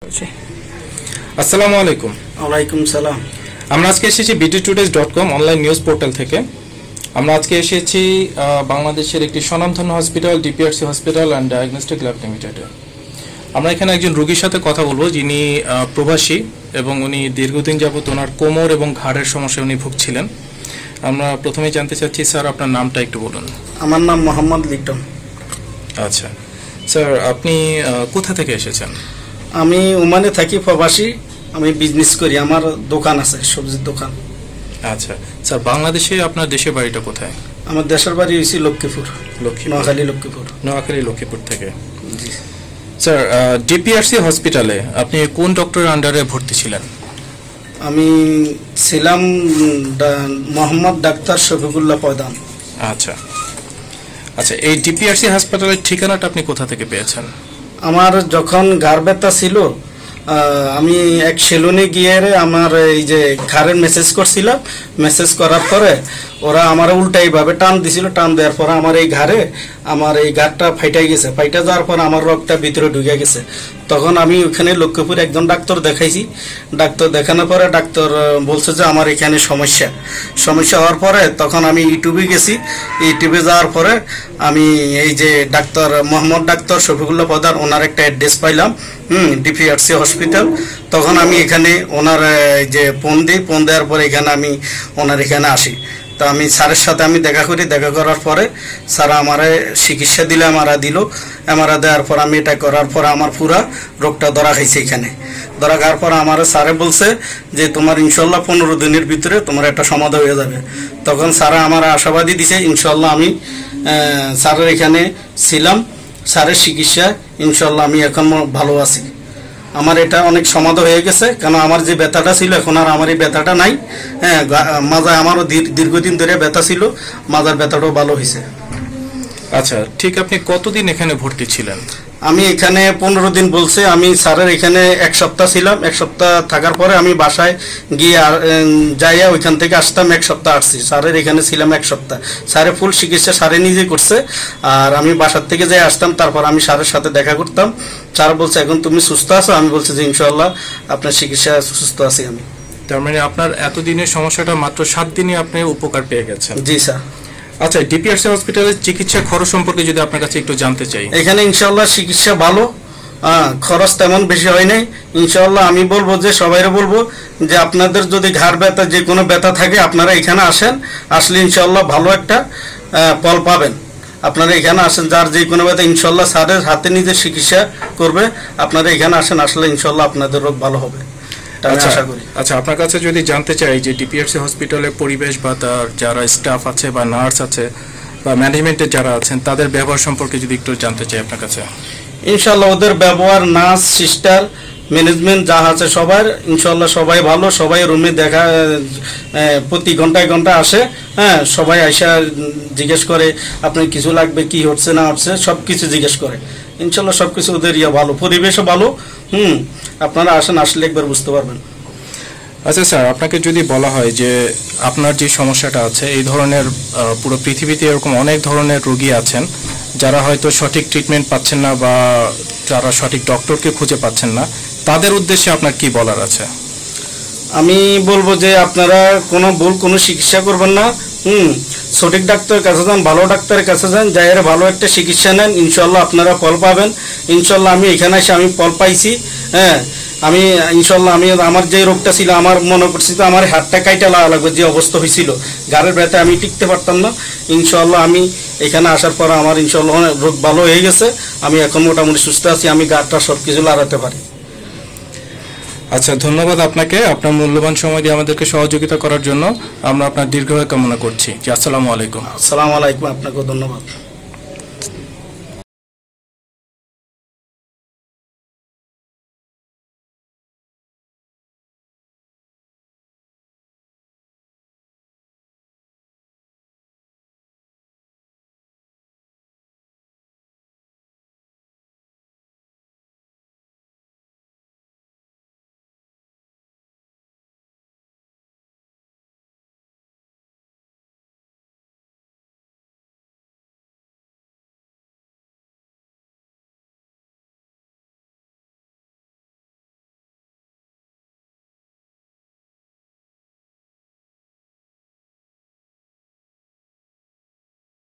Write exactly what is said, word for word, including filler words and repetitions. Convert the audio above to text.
আসসালামু আলাইকুম। ওয়ালাইকুম সালাম। আমরা আজকে এসেছি BD todays dot com online news portal থেকে। আমরা আজকে এসেছি বাংলাদেশের একটি স্বনামধন্য hospital DPRC hospital and diagnostic lab লিমিটেডে। আমরা এখানে একজন রোগীর সাথে কথা বলবো যিনি প্রবাসী এবং উনি দীর্ঘদিন যাবত ওনার কোমর এবং ঘাড়ের সমস্যায় উনি ভুগছিলেন। আমরা প্রথমেই জানতে চাচ্ছি স্যার আপনার নামটা একটু বলুন। আমার নাম মোহাম্মদ লিটন। আচ্ছা স্যার, আপনি কোথা থেকে এসেছেন? আমি ওমানে থাকি, প্রবাসী। আমি বিজনেস করি, আমার দোকান আছে, সবজির দোকান। আচ্ছা স্যার, বাংলাদেশে আপনার দেশের বাড়িটা কোথায়? আমার দেশের বাড়ি হয়েছে লক্ষ্মীপুর, নোয়াখালী লক্ষ্মীপুর। নোয়াখালী লক্ষ্মীপুর থেকে। স্যার, ডিপিআরসি হসপিটালে আপনি কোন ডক্টরের আন্ডারে ভর্তি ছিলেন? আমি ছিলাম মোহাম্মদ ডাক্তার শফিকুল্লাহ প্রধান। আচ্ছা আচ্ছা, এই ডিপিআরসি হাসপাতালের ঠিকানাটা আপনি কোথা থেকে পেয়েছেন? আমার যখন ঘাড় ব্যথা ছিল, আমি এক সেলুনে গিয়ে আমার এই যে ঘাড়ের মেসেজ করছিলাম। মেসেজ করার পরে ওরা আমার উল্টা এইভাবে টান দিছিল। টান দেওয়ার পরে আমার এই ঘাড়ে আমার এই ঘাড়টা ফাইটাই গেছে। ফাইটা যাওয়ার পর আমার রক্তটা ভিতরে ঢুকে গেছে। তখন আমি ওখানে লক্ষ্মীপুর একজন ডাক্তার দেখাইছি। ডাক্তার দেখানোর পরে ডাক্তার বলছে যে আমার এখানে সমস্যা সমস্যা হওয়ার পরে তখন আমি ইউটিউবে গেছি। ইউটিউবে যাওয়ার পরে আমি এই যে ডাক্তার মোহাম্মদ ডাক্তার শফিকুল্লাহ প্রধান ওনার একটা অ্যাড্রেস পাইলাম, হুম ডিপিআরসি হসপিটাল। তখন আমি এখানে ওনার যে ফোন দিই, ফোন দেওয়ার পরে এখানে আমি ওনার এখানে আসি। তো আমি স্যারের সাথে আমি দেখা করি। দেখা করার পরে স্যার আমারে চিকিৎসা দিলে, আমারা দিল। আমারা দেওয়ার পর আমি এটা করার পর আমার পুরা রোগটা ধরা খাইছে। এখানে ধরা খাওয়ার পর আমার স্যারে বলছে যে তোমার ইনশাল্লাহ পনেরো দিনের ভিতরে তোমার একটা সমাধান হয়ে যাবে। তখন স্যারা আমার আশাবাদী দিছে ইনশাল্লাহ। আমি স্যারের এখানে ছিলাম, স্যারের চিকিৎসা ইনশাল্লাহ আমি এখন ভালো আছি। আমার এটা অনেক সমাধান হয়ে গেছে, কারণ আমার যে ব্যথাটা ছিল এখন আর আমার এই ব্যথাটা নাই। হ্যাঁ, মাজায় আমারও দীর্ঘদিন ধরে ব্যথা ছিল, মাজার ব্যথাটাও ভালো হয়েছে। আচ্ছা ঠিক, আপনি কতদিন এখানে ভর্তি ছিলেন? আমি এখানে পনেরো দিন বলছে। আমি স্যারের এখানে এক সপ্তাহ ছিলাম। এক সপ্তাহ থাকার পরে আমি বাসায় গিয়ে যাইয়া ওইখান থেকে আসতাম। এক সপ্তাহ আসছি, স্যারের এখানে ছিলাম এক সপ্তাহ। স্যারে ফুল চিকিৎসা স্যারে নিজে করছে, আর আমি বাসার থেকে যাই আসতাম। তারপর আমি স্যারের সাথে দেখা করতাম। স্যার বলছে এখন তুমি সুস্থ আছো? আমি বলছি যে ইনশাল্লাহ আপনার চিকিৎসা সুস্থ আছি আমি। তার মানে আপনার এতদিনের সমস্যাটা মাত্র সাত দিনে আপনি উপকার পেয়ে গেছেন? জি স্যার। আচ্ছা, ডিপিআরসি হসপিটালের চিকিৎসা খরচ সম্পর্কে যদি আপনার কাছে একটু জানতে চাই। এখানে ইনশাল্লাহ চিকিৎসা ভালো, খরচ তেমন বেশি হয় নাই। ইনশাল্লাহ আমি বলবো যে সবাইরে বলবো যে আপনাদের যদি ঘাড় ব্যথা যে কোনো ব্যথা থাকে আপনারা এখানে আসেন। আসলে ইনশাল্লাহ ভালো একটা ফল পাবেন। আপনারা এখানে আসেন, যার যে কোনো ব্যথা ইনশাল্লাহ স্যারের হাতে নিজে চিকিৎসা করবে। আপনারা এখানে আসেন, আসলে ইনশাল্লাহ আপনাদের রোগ ভালো হবে। আচ্ছা, আপনার কাছে যদি জানতে চাই যে ডিপিআরসি হসপিটালের পরিবেশ বা তার যারা স্টাফ আছে বা নার্স আছে বা ম্যানেজমেন্টের যারা আছেন তাদের ব্যবহার সম্পর্কে যদি একটু জানতে চাই আপনার কাছে। ইনশাল্লাহ ওদের ব্যবহার, নার্স, সিস্টার, ম্যানেজমেন্ট যা আছে সবার ইনশাল্লাহ সবাই ভালো। সবাই রুমে দেখা প্রতি ঘন্টায় ঘন্টা আসে। হ্যাঁ, সবাই আইসা জিজ্ঞেস করে আপনার কিছু লাগবে, কি হচ্ছে না হচ্ছে সব কিছু জিজ্ঞেস করে। ইনশাল্লাহ সব কিছু ওদের ইয়া ভালো, পরিবেশও ভালো। হুম আপনারা আসেন, আসলে একবার বুঝতে পারবেন। আচ্ছা স্যার, আপনাকে যদি বলা হয় যে আপনার যে সমস্যাটা আছে এই ধরনের পুরো পৃথিবীতে এরকম অনেক ধরনের রোগী আছেন যারা হয়তো সঠিক ট্রিটমেন্ট পাচ্ছেন না বা যারা সঠিক ডক্টরকে খুঁজে পাচ্ছেন না, তাদের উদ্দেশ্যে আপনার কি বলার আছে? আমি বলবো যে আপনারা কোনো ভুল কোনো চিকিৎসা করবেন না। হুম সঠিক ডাক্তারের কাছে যান, ভালো ডাক্তারের কাছে যান, যাই ভালো একটা চিকিৎসা নেন। ইনশাল্লাহ আপনারা ফল পাবেন। ইনশাল্লাহ আমি এখানে এসে আমি ফল পাইছি। হ্যাঁ, আমি ইনশাল্লাহ আমি আমার যে রোগটা ছিল আমার মনে করছি তো আমার হাতটা কাইটা লাগা লাগবে, যে অবস্থা হয়েছিল ঘাড়ের ব্যথা আমি টিকতে পারতাম না। ইনশাল্লাহ আমি এখানে আসার পর আমার ইনশাল্লাহ রোগ ভালো হয়ে গেছে। আমি এখন মোটামুটি সুস্থ আছি, আমি গাড়টা সব কিছু লড়াতে পারি। আচ্ছা, ধন্যবাদ আপনাকে আপনার মূল্যবান সময় দিয়ে আমাদেরকে সহযোগিতা করার জন্য। আমরা আপনার দীর্ঘায়ু কামনা করছি। জি, আসসালামু আলাইকুম। আসসালামু আলাইকুম, আপনাকেও ধন্যবাদ।